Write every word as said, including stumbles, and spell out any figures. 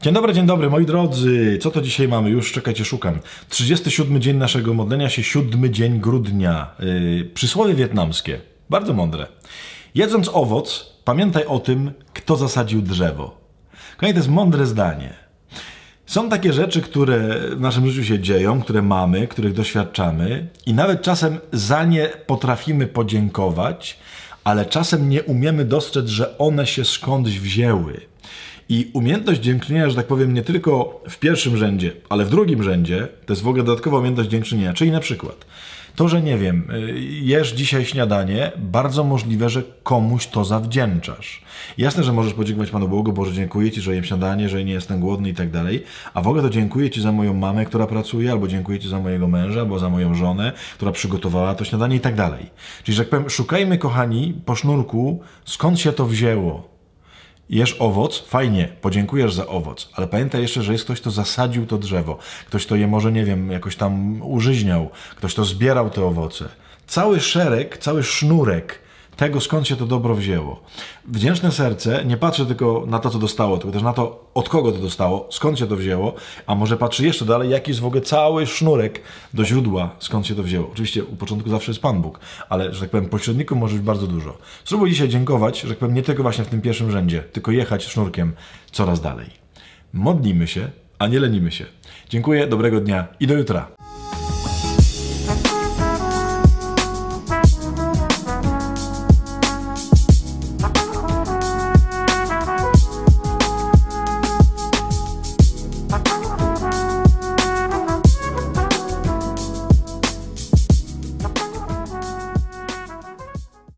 Dzień dobry, dzień dobry, moi drodzy. Co to dzisiaj mamy? Już czekajcie, szukam. trzydziesty siódmy dzień naszego modlenia się, siódmy dzień grudnia. Yy, przysłowie wietnamskie. Bardzo mądre. Jedząc owoc, pamiętaj o tym, kto zasadził drzewo. Kochani, to jest mądre zdanie. Są takie rzeczy, które w naszym życiu się dzieją, które mamy, których doświadczamy i nawet czasem za nie potrafimy podziękować, ale czasem nie umiemy dostrzec, że one się skądś wzięły. I umiejętność dziękczynienia, że tak powiem, nie tylko w pierwszym rzędzie, ale w drugim rzędzie, to jest w ogóle dodatkowa umiejętność dziękczynienia. Czyli na przykład to, że nie wiem, jesz dzisiaj śniadanie, bardzo możliwe, że komuś to zawdzięczasz. Jasne, że możesz podziękować Panu Bogu, Boże, dziękuję Ci, że jem śniadanie, że nie jestem głodny i tak dalej, a w ogóle to dziękuję Ci za moją mamę, która pracuje, albo dziękuję Ci za mojego męża, albo za moją żonę, która przygotowała to śniadanie i tak dalej. Czyli, że tak powiem, szukajmy, kochani, po sznurku, skąd się to wzięło. Jesz owoc, fajnie, podziękujesz za owoc, ale pamiętaj jeszcze, że jest ktoś, kto zasadził to drzewo, ktoś, kto je może, nie wiem, jakoś tam użyźniał, ktoś, kto zbierał te owoce. Cały szereg, cały sznurek tego, skąd się to dobro wzięło. Wdzięczne serce nie patrzy tylko na to, co dostało, tylko też na to, od kogo to dostało, skąd się to wzięło, a może patrzy jeszcze dalej, jaki jest w ogóle cały sznurek do źródła, skąd się to wzięło. Oczywiście u początku zawsze jest Pan Bóg, ale, że tak powiem, pośredników może być bardzo dużo. Spróbuj dzisiaj dziękować, że tak powiem, nie tylko właśnie w tym pierwszym rzędzie, tylko jechać sznurkiem coraz dalej. Modlimy się, a nie lenimy się. Dziękuję, dobrego dnia i do jutra.